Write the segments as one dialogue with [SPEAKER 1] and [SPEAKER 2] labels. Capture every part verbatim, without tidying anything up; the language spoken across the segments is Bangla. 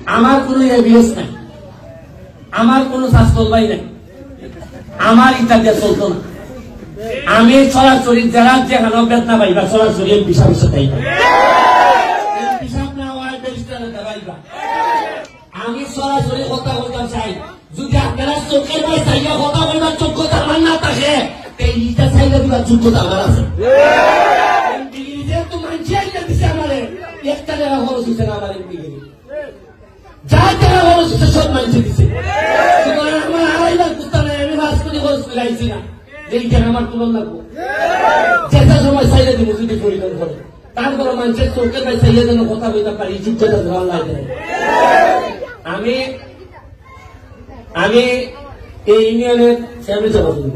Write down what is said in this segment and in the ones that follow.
[SPEAKER 1] আমার কোনো এভিডেন্স নাই, আমার কোনো শাস্ত্র ভাই নাই, আমার ইচ্ছা দিয়ে চলতো না। আমি সরাসরি যারা যেখানে বেতনা পাইবা সরাসরি এমপি সাহেবের সাথে এমপি সাহেব না হয় ব্যারিস্টারের দেখাইবা। আমি সরাসরি কথা বলতে চাই, যদি আপনারা চোখের ভাই চাইয়া কথা বলবার যোগ্যতা আমার না থাকে এইটা চাইলে দিবার যোগ্যতা আমার আছে। তো মানছি আইটা দিছে আমারে একটা টাকা খরচ হচ্ছে না, আমার এমপি যা টাকা খরচ হচ্ছে সব মানছে দিছে। আমার আড়াই লাখ বুঝতে নাই, আমি পাঁচ কোটি খরচ করে আইছি না, এই টাকা আমার তুলন লাগবো। যেটা সময় চাইলে দিব যদি পরিমাণ করে, তারপরে মানুষের চোখের ভাই চাইলে যেন কথা বলতে পারি, যোগ্যতা ধরা লাগে। আমি আমি এই ইউনিয়নের চেয়ারম্যান সভা শুনবো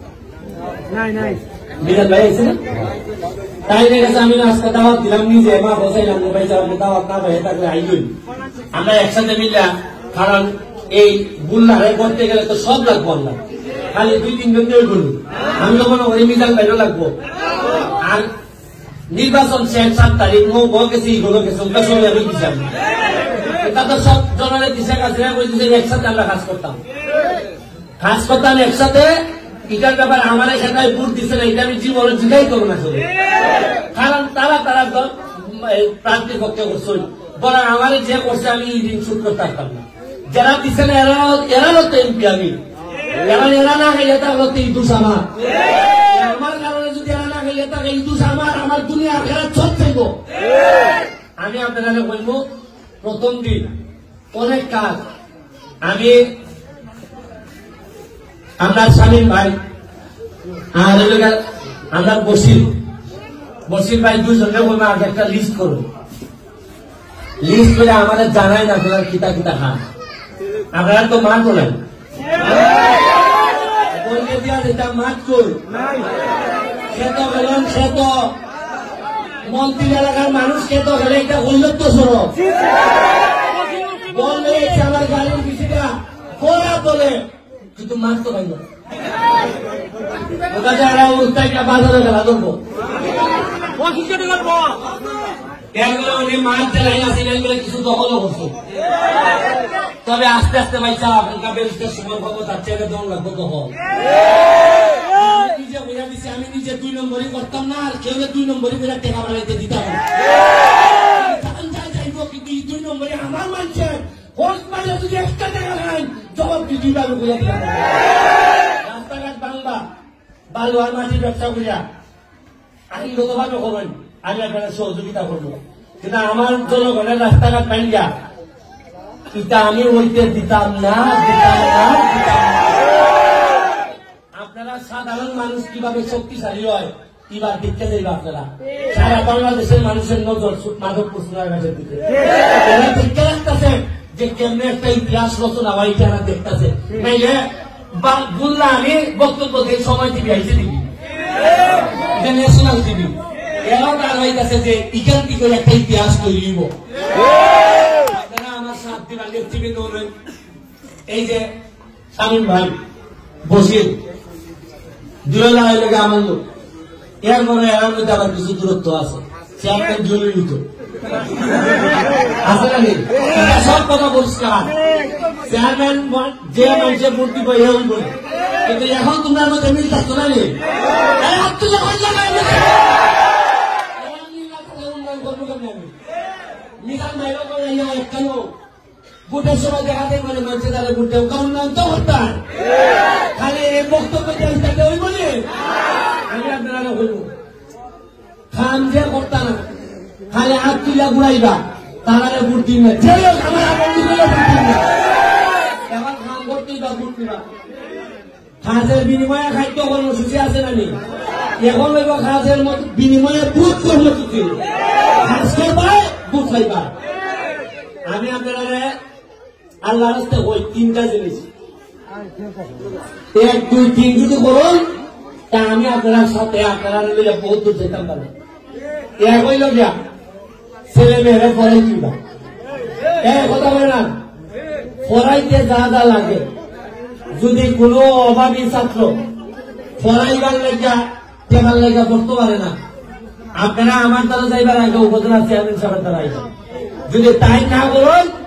[SPEAKER 1] বিরাট ভাই আছে না, তাই দেখেছে আমি আজকে দাওয়াত দিলাম নিজে মা বসাইলাম ভাই আপনি দাওয়াত না ভাই থাকলে আইবেন আমরা একসাথে মিললাম। কারণ এই বুল্লারে করতে গেলে তো সব লাগবো, আমরা খালি দুই তিনজন দিয়ে বলুন, আমি তো মনে করি মিজান ভাইও লাগবো। আর নির্বাচন শেষ সাত তারিখ ও গেছে ইগুলো গেছে ওটা সময় আমি দিচ্ছি, এটা তো সব জনের দিশা কাছে একসাথে আমরা কাজ করতাম কাজ করতাম একসাথে। এটার ব্যাপারে আমার এখানে ভোট দিচ্ছে না, এটা আমি জীবনে জিজ্ঞাই করবো না চলে, কারণ তারা তারা প্রার্থীর পক্ষে করছে বরং আমার যে করছে আমি ঋণ শোধ করতে পারতাম না। যারা দিচ্ছে না এরা এরাও তো এমপি, আমি এবার এরা না খাইলে তাহলে তো এই দোষ আমার, আমার কারণে যদি এরা না খাইলে তাহলে এই দোষ আমার, আমার দুনিয়া এরা সব চাইব। আমি আপনারা বলবো প্রথম দিন অনেক কাজ আমি আমরা শামীম ভাই আর আমরা বসির বসির ভাই দুজনে বলবো আগে একটা লিস্ট করুন, লিস্ট করে আমাদের জানাই না আপনারা কিতা কিতা খান। আপনারা তো মাঠ বলেন বলতে দিয়া যেটা মাঠ কর খেত গেলেন, খেত মন্ত্রী এলাকার মানুষ খেত গেলে এটা উল্লেখ সড়ক বললে আমার গাড়ির কিছুটা করা বলে, কিন্তু মাছ তো পাইল বাজারে খেলা করবো মাছ চালাই আছে কিছু দখলও করছো। তবে আস্তে আস্তে পাইছা আপনার বেরিস্টার সময় পাবো তার চেয়ে দম লাগবো দখল। নিজে বোঝা দিচ্ছি আমি নিজে দুই নম্বরই করতাম না, আর কেউ দুই নম্বরই করে টেকা বাড়াইতে দিতাম না, কিন্তু দুই নম্বরে আমার মানছে যদি একটা টাকা খাই জবাব দুই বাবু বুঝা দিলাম। রাস্তাঘাট বাংলা বালু আর মাটির ব্যবসা করিয়া আইনগতভাবে করবেন, আমি আপনারা সহযোগিতা করবো, কিন্তু আমার জনগণের রাস্তাঘাট ভাঙ্গা এটা আমি ওইতে দিতাম না, দিতাম না, দিতাম না। আপনারা সাধারণ মানুষ কিভাবে শক্তিশালী হয় এবার দেখতে যাইবা, আপনারা সারা বাংলাদেশের মানুষের নজর মাধবপুর সোনারগাঁয়ের দিকে দেখতে রাখতেছে যে কেমনে একটা ইতিহাস রচনা হয়, এটা দেখতেছে। নাইলে বললা আমি বক্তব্য দিয়ে সময় টিভি আইসে দিবি, ন্যাশনাল টিভি এরাও তার হইতেছে যে এখান থেকে একটা ইতিহাস তৈরি হইব। আপনারা আমার সাত দিন আগে টিভি ধরবেন, এই যে শামীম ভাই বসির দুই হাজার লেগে আমার লোক, এরপরে এর মধ্যে আবার কিছু দূরত্ব আছে, চেয়ারম্যান জরুরি আছে নাকি সব কথা পরিষ্কার। চেয়ারম্যান যে মানুষের ভোট দিব এ হইব, কিন্তু এখন তোমরা মধ্যে মিল থাকতো না রে মিজান ভাইরা করে কেন ভোটের সময় দেখাতে মানে মানুষের দ্বারা ভোট দেব উন্নয়ন তো করতাম, খালি এই বক্তব্য দিয়ে ওই বলি আমি আপনারা হইব খান যে করতাম না, খালি হাত তুলা ঘুরাইবা তারা ভোট দিন না, আমার এখন খান করতেই বা ভোট দিবা। খাসের বিনিময়ে খাদ্য কর্মসূচি আছে না, এখন হইব খাসের বিনিময়ে বুথ কর্মসূচি, খাস করবা বুথ খাইবা। আমি আপনারা আল্লাহ রাস্তে ওই তিনটা জিনিস এক দুই তিন যদি করুন তা আমি আপনার সাথে আপনারা মিলে বহুত দূর যেতাম পারে। এক হইল গিয়া ছেলে মেয়েরা পড়াই কিনবা, এক কথা বলে না পড়াইতে যা যা লাগে, যদি কোনো অভাবী ছাত্র পড়াইবার লেগা টেকার লেগা করতে পারে না, আপনারা আমার দ্বারা যাইবার আগে উপজেলা চেয়ারম্যান সাহেবের দ্বারা আইবেন। যদি তাই না করুন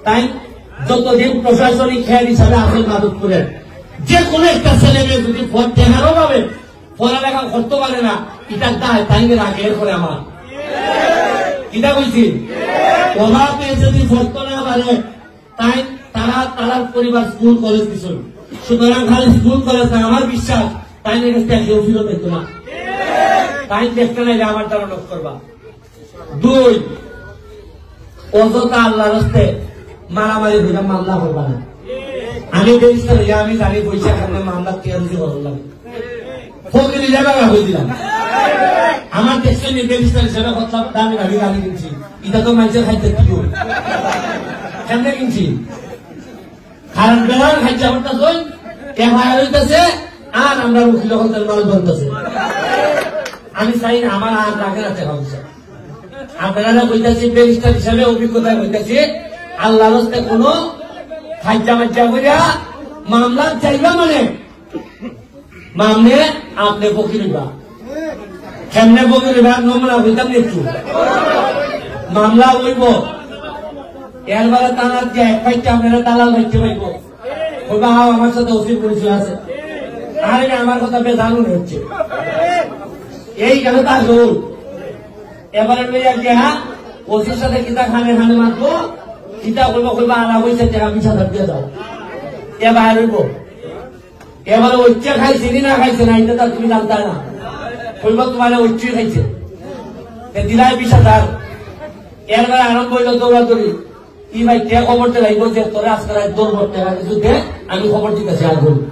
[SPEAKER 1] তাই যতদিন প্রশাসনিক খেয়াল হিসাবে আছেন মাধবপুরের যে কোনো একটা ছেলে মেয়ে যদি টেহারও পাবে পড়ালেখা করতে পারে না এটার দায় তাই রাখে করে আমার এটা বলছি ওরা পেয়ে যদি পড়তে না পারে তাই তারা তারা পরিবার স্কুল কলেজ কিছু সুতরাং খালি স্কুল কলেজ না আমার বিশ্বাস তাই কেউ ফিরত দেখতো না তাই দেখতে নাই যে আমার দ্বারা লোক করবা দুই অযথা আল্লাহ রাস্তে মারামারি দিলে মামলা করবা না আমি বেরিস্টার হইয়া আমি জানি পয়সা কারণে মামলা টিয়ারুজি করলাম লাগে ফকিরি জায়গা হয়ে দিলাম আমার দেশে নিয়ে বেরিস্টার হিসেবে কথা দামি গাড়ি গাড়ি কিনছি এটা তো মানুষের খাইতে কি কেমনে কিনছি কারণ বেড়ার খাইছে আমার কাছে এফআইআর হইতেছে আর আমরা উকিল হলতের মাল বলতেছে আমি চাই না আমার আর রাখে রাখতে হবে আপনারা কইতাছি বেরিস্টার হিসাবে অভিজ্ঞতা কইতাছি আল্লাহ রাস্তে কোন খাইজা মাজ্জা করিয়া মামলা চাইবা মানে মামলে আপনি বকিরিবা কেমনে বকিরিবা নমুনা হইতাম একটু মামলা হইব এরবারে তালার যে এক পাইতে আপনারা তালাল হইতে পাইব কইবা আমার সাথে ওসির পরিচয় আছে আরে আমার কথা বেজানুন হচ্ছে এই কেন তার রোল এবারে লইয়া গিয়া ওসির সাথে কিতা খানে খানে মারবো কিতা কইব কইবা আলা হইছে টাকা বিশ হাজার দিয়ে দাও এবার হইব এবারে ঐচ্ছা খাইছে না খাইছে না এটা তুমি জানতা না কইব তোমার ঐচ্ছই খাইছে দিলাই বিশ হাজার এরবারে আরম্ভ হইল দৌড়াদৌড়ি ই ভাই কে খবরটা লাগবো যে তোরা আজকে দৌড় টাকা কিছু দে আমি খবর দিতেছি আর বলি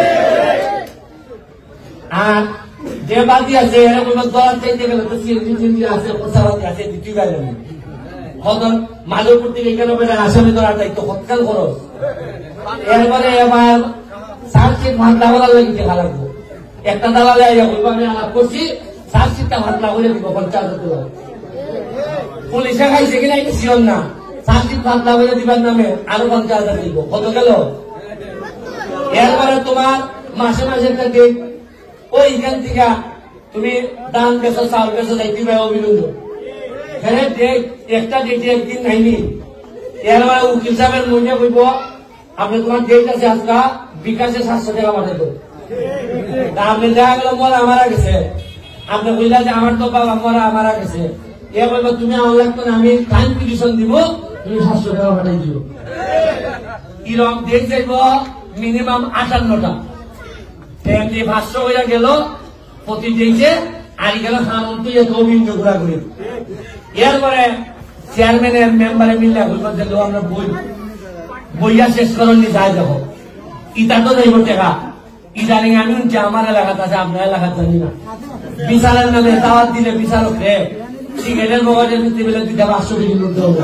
[SPEAKER 1] আর যে বাদি আছে এরকম দোয়ার চাইতে গেলে তো সিএনজি সিএনজি আছে প্রচারক আছে দ্বিতীয় গেলে কখন মাধবপুর থেকে এখানে বেড়ে আসামি ধরার দায়িত্ব সৎকাল খরচ এরপরে এবার চার্জশিট ভাতলা করার লাগিতে খারাপবো একটা দালালে আমি আলাপ করছি চার্জশিটটা ভাতলা করে দিব পঞ্চাশ হাজার পুলিশে খাইছে কিনা এটা শিওর না চার্জশিট ভাতলা করে দিবার নামে আরো পঞ্চাশ হাজার দিব কত গেল এরপরে তোমার মাসে মাসে একটা ডেট ওইখান থেকে তুমি দান বেছো চাউল বেছো যাই দিবে অভিনন্দন একটা ডেটে একদিন নাইনি এরপরে উকিল সাহেবের মনে কইব আপনি তোমার ডেট আছে আজকা বিকাশে সাতশো টাকা পাঠাই দেবো আপনি দেখা গেল মরা মারা গেছে আপনি কইলা যে আমার তো বাবা মরা মারা গেছে এ বলবো তুমি আমার লাগতো না আমি টাইম পিটিশন দিব তুমি সাতশো টাকা পাঠাই দিব এরকম ডেট যাইব মিনিমাম আটান্নটা এমনি ভাষ্য হইয়া গেল প্রতি ডেটে আর গেল হামন্ত অভিন্ন ঘোরা করি এরপরে চেয়ারম্যানের মেম্বারে মিলে বলবো আমরা বই বইয়া শেষ করেননি যাই দেখো ইটা তো যাইব টেকা ইদানিং আমি যে আমার এলাকাতে আছে আপনার এলাকাতে জানি না বিচারের নামে দাওয়াত দিলে বিচারক রে সিগারেটের মগজের ভিত্তি বেলে দিতে পাঁচশো টাকা লুটতে হবে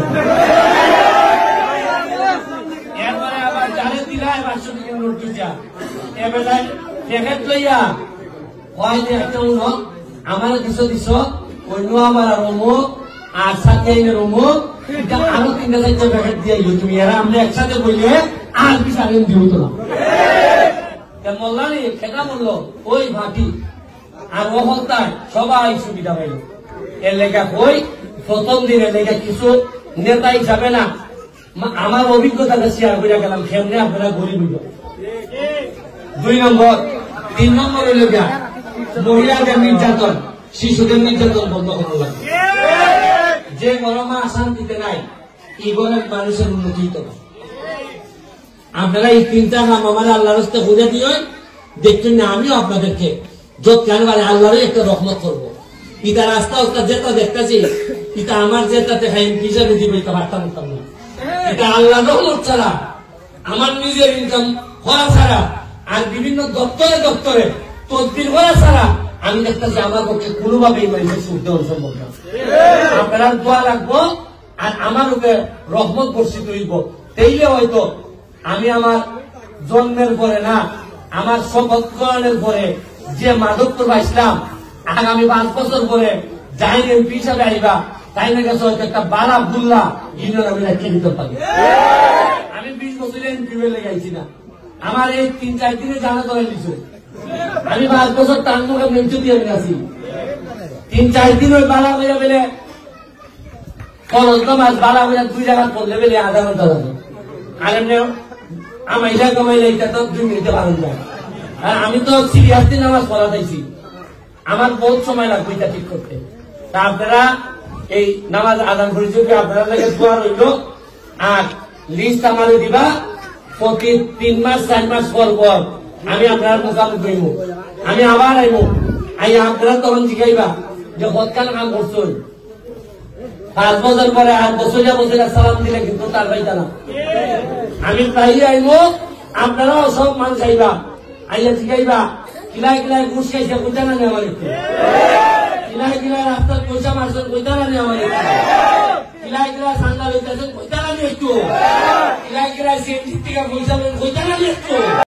[SPEAKER 1] এরপরে আবার জানে দিলে পাঁচশো টাকা লুট দিচ্ছা এবেলা টেকেট লইয়া হয় যে একটা উনো আমার দিছ দিছ অন্য আমার আর অমুক আর সাথে অমুক আরো তিনটা চারটা প্যাকেট দিয়ে তুমি এরা আমরা একসাথে বললে আর কি সারেন দিব তো না মোল্লানি খেতা বললো ওই ভাটি আর ও হত্যায় সবাই সুবিধা পাইল এর লেখা কই প্রথম দিনের লেখা কিছু নেতা হিসাবে না আমার অভিজ্ঞতাটা শেয়ার করে গেলাম কেমনে আপনারা গরিব দুই নম্বর তিন নম্বর হইল গিয়া মহিলাদের নির্যাতন শিশুদের নির্যাতন বন্ধ করা লাগে যে গরমা শান্তিতে নাই এই গরের মানুষের উন্নতি হতো না আপনারা এই তিনটা নাম আমার আল্লাহর রাস্তা বুঝে দিয়ে দেখছেন না আমিও আপনাদেরকে যত কেন পারে আল্লাহরই একটা রহমত করবো ইটা রাস্তা ওটা যেটা দেখতেছি এটা আমার যেটা দেখা এমপি হিসাবে দিবে এটা পারতাম না এটা আল্লাহ রহমত ছাড়া আমার নিজের ইনকাম করা ছাড়া আর বিভিন্ন দপ্তরে দপ্তরে তদবির করা ছাড়া আমি দেখতেছি আমার পক্ষে কোনোভাবেই মানুষের সুখ দেওয়া সম্ভব না আপনারা দোয়া রাখবো আর আমার উপরে রহমত বর্ষিত হইব তাইলে হয়তো আমি আমার জন্মের পরে না আমার শপথ গ্রহণের পরে যে মাধবপুর পাইছিলাম আগামী পাঁচ বছর পরে যাই এমপি হিসাবে আইবা তাই না গেছে হয়তো একটা বালা বুল্লা ইউনিয়ন আমি রেখে দিতে পারি আমি বিশ বছরে এমপি হয়ে লেগাইছি না আমার এই তিন চার দিনে জানা করে নিচ্ছে আমি পাঁচ বছর তার মুখে মেঞ্চু দিয়ে আছি তিন চার দিন ওই বালা হয়ে বেলে ফরজ নামাজ বালা হইয়া দুই জায়গা পড়লে বেলে আধা ঘন্টা যাবে আর এমনি আমাইলা কামাইলে এটা তো দুই মিনিটে পারেন না আর আমি তো সিরিয়াসলি নামাজ পড়া চাইছি আমার বহুত সময় লাগবে এটা ঠিক করতে তা আপনারা এই নামাজ আদান করেছি আপনারা লাগে দোয়া রইল আর লিস্ট আমাদের দিবা প্রতি তিন মাস চার মাস পর পর আমি আপনার মোকাবিলা করিব আমি আবার আইব আই আপনারা তখন জিগাইবা যে হৎকাল কাম করছেন পাঁচ বছর পরে আট বছরিয়া বছরিয়া সালাম দিলে কিন্তু তার পাইতা না আমি প্রায় আইব আপনারাও সব মানুষ আইবা আইয়া জিগাইবা কিলাই কিলাই ঘুষ খাইছে কইতা না আমার একটু কিলাই কিলাই রাস্তার পয়সা মারছেন কইতা না আমার একটু কিলাই কিলাই সান্দা লইতেছেন কইতা না একটু কিলাই কিলাই সিএনজি থেকে পয়সা কইতা না একটু